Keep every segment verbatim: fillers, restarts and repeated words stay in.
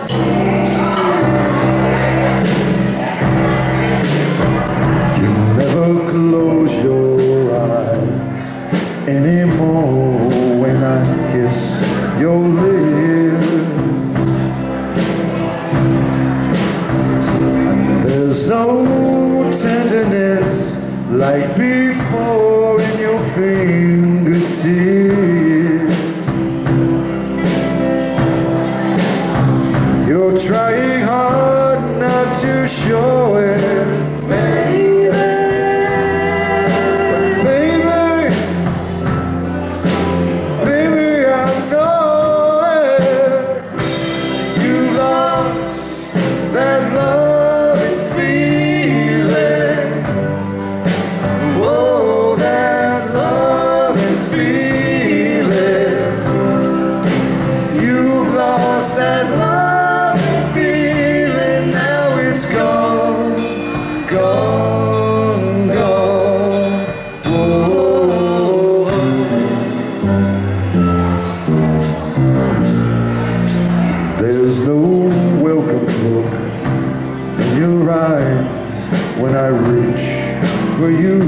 Close your eyes anymore when I kiss your lips. And there's no tenderness like before in your fingertips. You're trying hard not to show it, baby. Gone, gone, whoa. There's no welcome look in your eyes when I reach for you.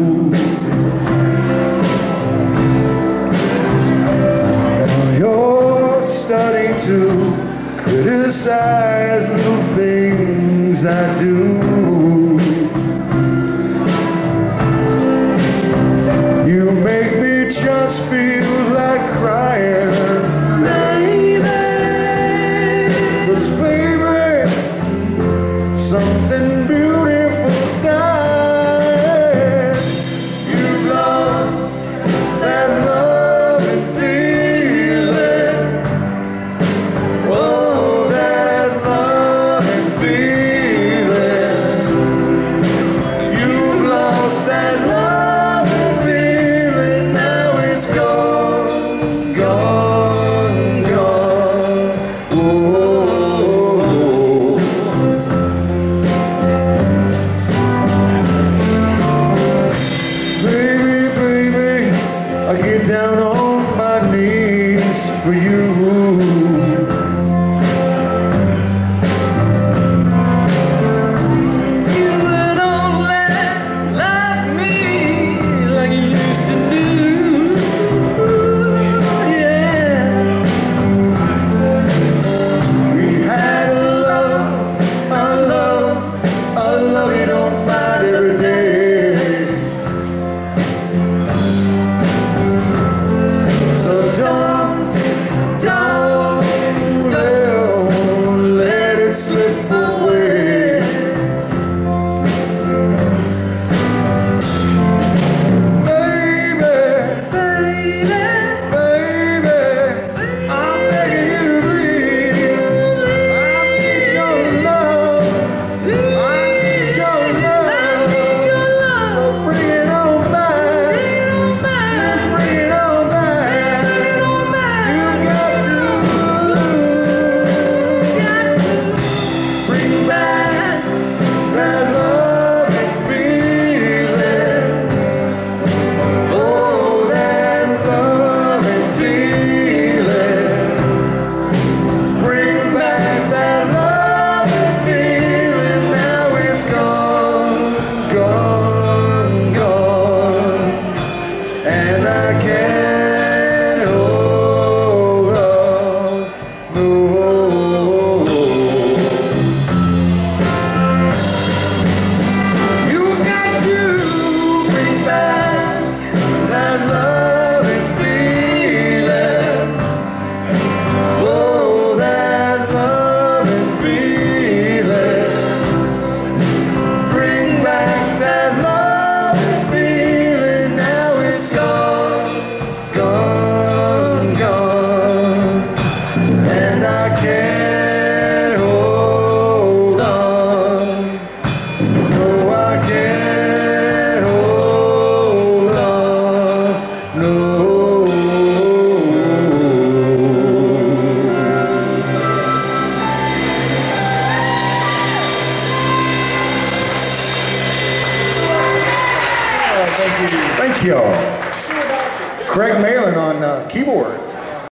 Now you're starting to criticize little things I do. You make me just feel like crying, baby. 'Cause baby, something beautiful's dying. You've lost that love and feeling. Oh, that love and feeling. You've lost that love. I get down on my knees for you. You don't love me like you used to do. Yeah. We had a love, a love, a love you don't find every day. Thank you. Craig Malin on uh, keyboards.